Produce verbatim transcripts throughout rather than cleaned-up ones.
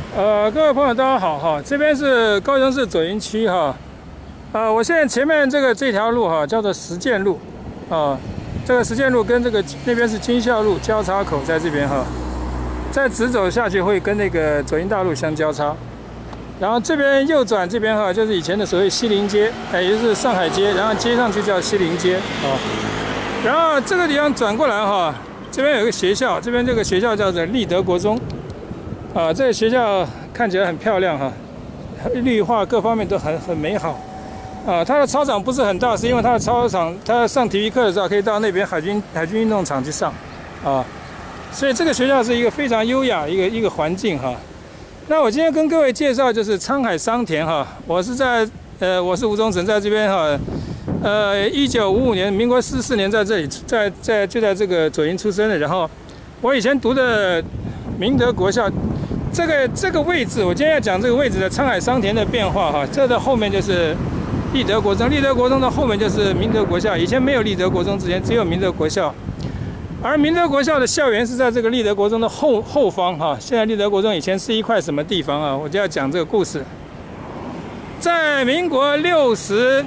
呃，各位朋友，大家好哈，这边是高雄市左营区哈，呃，我现在前面这个这条路哈叫做实践路，啊，这个实践路跟这个那边是军校路交叉口在这边哈，再直走下去会跟那个左营大路相交叉，然后这边右转这边哈就是以前的所谓西林街，哎，也就是上海街，然后接上去叫西林街啊，然后这个地方转过来哈，这边有个学校，这边这个学校叫做立德国中。啊，这个学校看起来很漂亮哈，绿化各方面都很很美好。啊，它的操场不是很大，是因为它的操场，它上体育课的时候可以到那边海军海军运动场去上。啊，所以这个学校是一个非常优雅一个一个环境哈。那我今天跟各位介绍就是沧海桑田哈，我是在呃我是吴宗成，在这边哈，呃一九五五年民国四四年在这里在在就在这个左营出生的，然后我以前读的明德国校。这个这个位置，我今天要讲这个位置的沧海桑田的变化哈。这的后面就是立德国中，立德国中的后面就是明德国校。以前没有立德国中之前，只有明德国校。而明德国校的校园是在这个立德国中的后后方哈。现在立德国中以前是一块什么地方啊？我就要讲这个故事。在民国六十，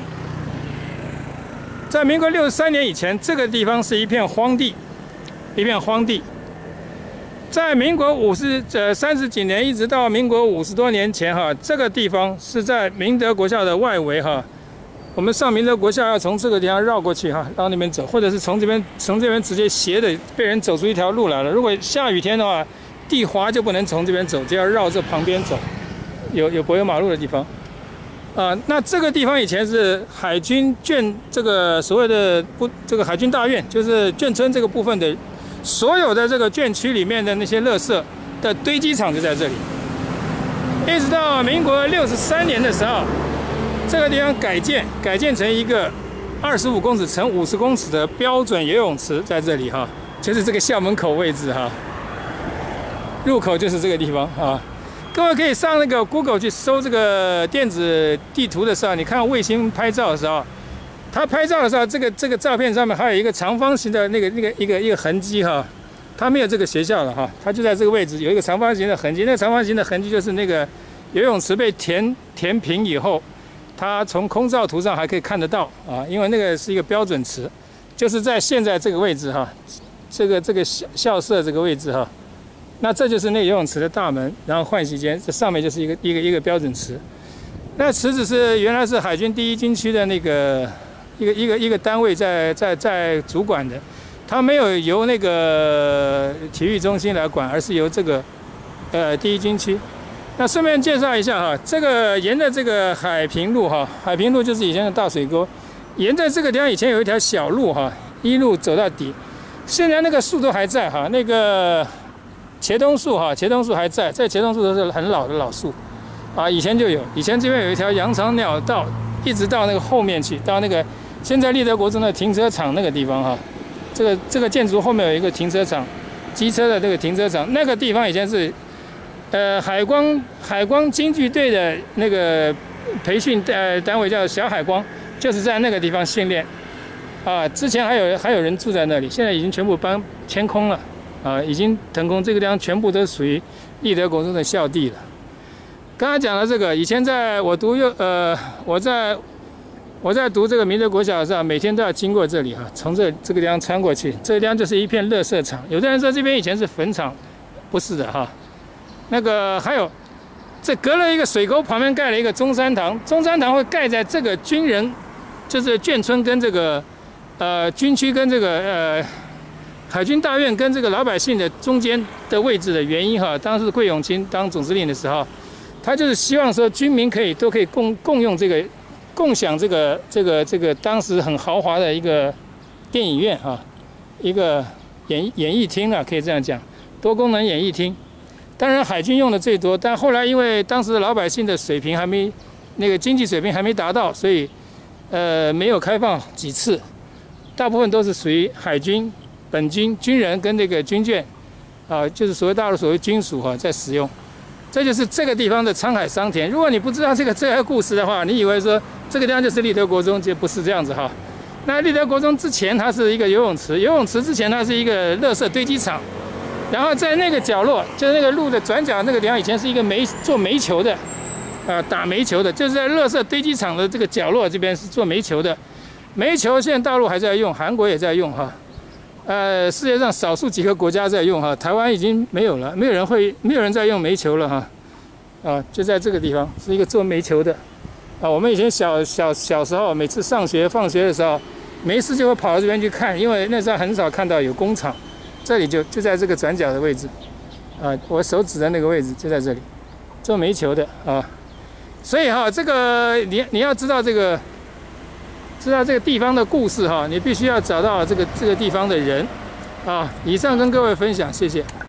在民国六十三年以前，这个地方是一片荒地，一片荒地。在民国五十呃三十几年，一直到民国五十多年前哈，这个地方是在明德国校的外围哈。我们上明德国校要从这个地方绕过去哈，到那边走，或者是从这边从这边直接斜的被人走出一条路来了。如果下雨天的话，地滑就不能从这边走，就要绕这旁边走，有有柏油马路的地方。啊、呃，那这个地方以前是海军眷这个所谓的不这个海军大院，就是眷村这个部分的。所有的这个眷区里面的那些垃圾的堆积场就在这里，一直到民国六十三年的时候，这个地方改建，改建成一个二十五公尺乘五十公尺的标准游泳池，在这里哈，就是这个校门口位置哈，入口就是这个地方啊。各位可以上那个 Google 去搜这个电子地图的时候，你看卫星拍照的时候。他拍照的时候，这个这个照片上面还有一个长方形的那个那个一个一个痕迹哈，他没有这个学校了哈，他就在这个位置有一个长方形的痕迹，那个长方形的痕迹就是那个游泳池被填填平以后，它从空照图上还可以看得到啊，因为那个是一个标准池，就是在现在这个位置哈，这个这个校校舍这个位置哈，那这就是那个游泳池的大门，然后换洗间，这上面就是一个一个一个标准池，那池子是原来是海军第一军区的那个。一个一个一个单位在在在主管的，他没有由那个体育中心来管，而是由这个呃第一军区。那顺便介绍一下哈，这个沿着这个海平路哈，海平路就是以前的大水沟，沿着这个地方以前有一条小路哈，一路走到底。现在那个树都还在哈，那个茄冬树哈，茄冬树还在，这茄冬树都是很老的老树啊，以前就有，以前这边有一条羊肠鸟道，一直到那个后面去，到那个。现在立德国中的停车场那个地方哈，这个这个建筑后面有一个停车场，机车的这个停车场，那个地方以前是，呃海光海光京剧队的那个培训呃单位叫小海光，就是在那个地方训练，啊，之前还有还有人住在那里，现在已经全部搬迁空了，啊，已经腾空，这个地方全部都属于立德国中的校地了。刚才讲了这个，以前在我读幼呃我在。我在读这个明德国小的时候，每天都要经过这里哈，从这这个地方穿过去，这个地方就是一片垃圾场。有的人说这边以前是坟场，不是的哈。那个还有，这隔了一个水沟，旁边盖了一个中山堂，中山堂会盖在这个军人，就是眷村跟这个呃军区跟这个呃海军大院跟这个老百姓的中间的位置的原因哈。当时桂永清当总司令的时候，他就是希望说军民可以都可以共共用这个。共享这个这个这个当时很豪华的一个电影院啊，一个演演艺厅啊，可以这样讲，多功能演艺厅。当然海军用的最多，但后来因为当时的老百姓的水平还没那个经济水平还没达到，所以呃没有开放几次，大部分都是属于海军本军军人跟那个军眷啊，就是所谓大陆所谓军属哈、啊、在使用。这就是这个地方的沧海桑田。如果你不知道这个这个故事的话，你以为说这个地方就是立德国中，就不是这样子哈。那立德国中之前它是一个游泳池，游泳池之前它是一个垃圾堆积场， 然后在那个角落，就是那个路的转角那个地方，以前是一个煤做煤球的，啊，打煤球的，就是在垃圾堆积场的这个角落这边是做煤球的。煤球现在大陆还在用，韩国也在用哈，呃，世界上少数几个国家在用哈，台湾已经没有了，没有人会，没有人在用煤球了哈，啊，就在这个地方是一个做煤球的，啊，我们以前小小小时候，每次上学放学的时候，没事就会跑到这边去看，因为那时候很少看到有工厂，这里就就在这个转角的位置，啊，我手指的那个位置就在这里，做煤球的啊，所以哈，这个你你要知道这个。知道这个地方的故事哈，你必须要找到这个这个地方的人，啊，以上跟各位分享，谢谢。